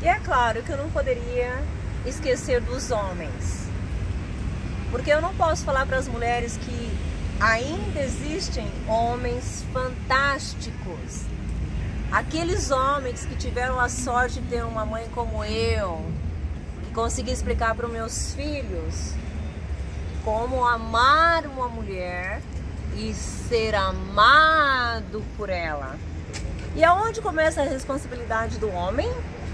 E é claro que eu não poderia esquecer dos homens, porque eu não posso falar para as mulheres que ainda existem homens fantásticos, aqueles homens que tiveram a sorte de ter uma mãe como eu, que consegui explicar para os meus filhos como amar uma mulher e ser amado por ela. E aonde começa a responsabilidade do homem?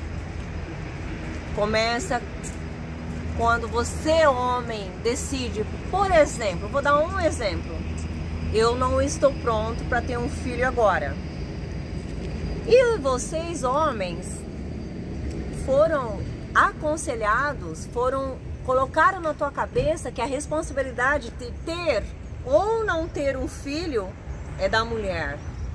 Começa quando você, homem, decide, por exemplo, vou dar um exemplo, eu não estou pronto para ter um filho agora. E vocês, homens, foram aconselhados, colocaram na tua cabeça que a responsabilidade de ter ou não ter um filho é da mulher.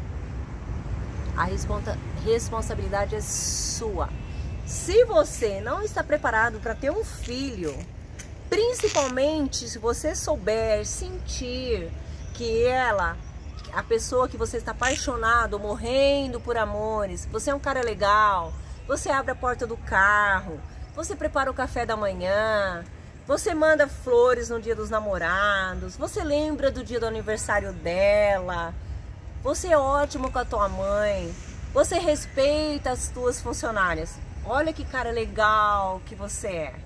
A responsabilidade é sua. Se você não está preparado para ter um filho, principalmente se você souber sentir que a pessoa que você está apaixonado, morrendo por amores, você é um cara legal, você abre a porta do carro, você prepara o café da manhã, você manda flores no dia dos namorados, você lembra do dia do aniversário dela, você é ótimo com a tua mãe, você respeita as tuas funcionárias. Olha que cara legal que você é.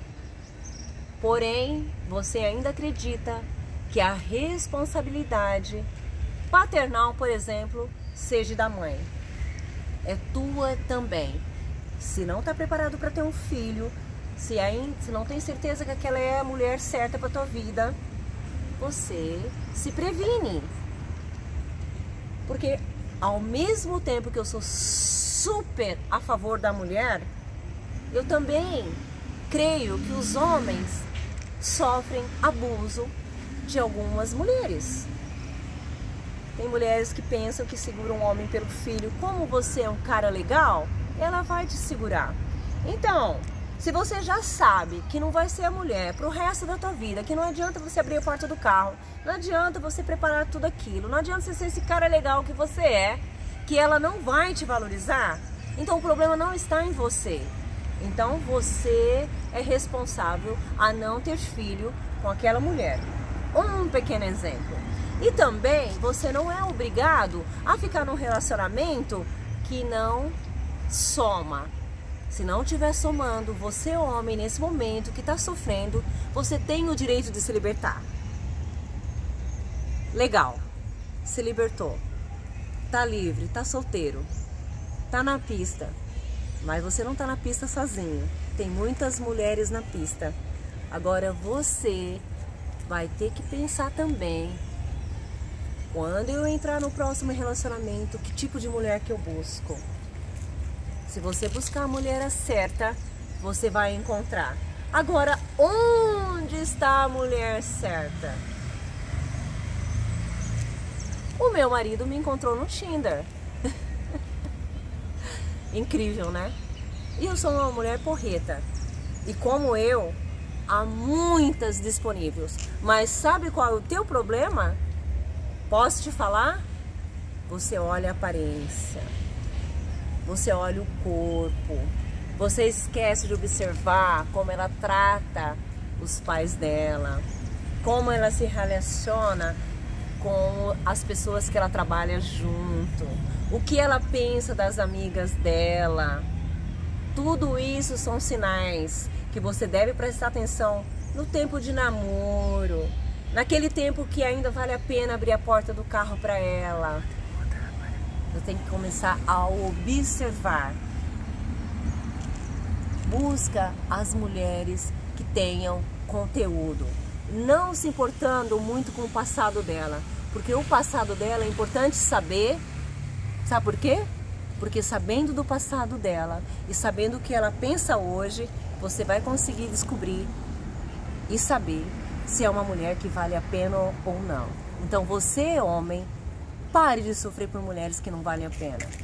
Porém, você ainda acredita que a responsabilidade paternal, por exemplo, seja da mãe. É tua também. Se não está preparado para ter um filho, se não tem certeza que aquela é a mulher certa para tua vida, você se previne. Porque ao mesmo tempo que eu sou super a favor da mulher, eu também creio que os homens sofrem abuso de algumas mulheres. Tem mulheres que pensam que seguram um homem pelo filho. Como você é um cara legal, ela vai te segurar. Então, se você já sabe que não vai ser a mulher pro resto da tua vida, que não adianta você abrir a porta do carro, não adianta você preparar tudo aquilo, não adianta você ser esse cara legal que você é, que ela não vai te valorizar, então o problema não está em você. Então você é responsável a não ter filho com aquela mulher. Um pequeno exemplo. E também você não é obrigado a ficar num relacionamento que não soma. Se não estiver somando, você, homem, nesse momento que está sofrendo, você tem o direito de se libertar. Legal, se libertou. Tá livre, tá solteiro, tá na pista, mas você não tá na pista sozinho. Tem muitas mulheres na pista. Agora você vai ter que pensar também, quando eu entrar no próximo relacionamento, que tipo de mulher que eu busco. Se você buscar a mulher certa, você vai encontrar. Agora, onde está a mulher certa? O meu marido me encontrou no Tinder. Incrível, né? E eu sou uma mulher porreta. E como eu, há muitas disponíveis. Mas sabe qual é o teu problema? Posso te falar? Você olha a aparência. Você olha o corpo. Você esquece de observar como ela trata os pais dela. Como ela se relaciona com as pessoas que ela trabalha junto, o que ela pensa das amigas dela. Tudo isso são sinais que você deve prestar atenção no tempo de namoro, naquele tempo que ainda vale a pena abrir a porta do carro para ela. Você tem que começar a observar. Busca as mulheres que tenham conteúdo, não se importando muito com o passado dela. Porque o passado dela é importante saber. Sabe por quê? Porque sabendo do passado dela e sabendo o que ela pensa hoje, você vai conseguir descobrir e saber se é uma mulher que vale a pena ou não. Então você, homem, pare de sofrer por mulheres que não valem a pena.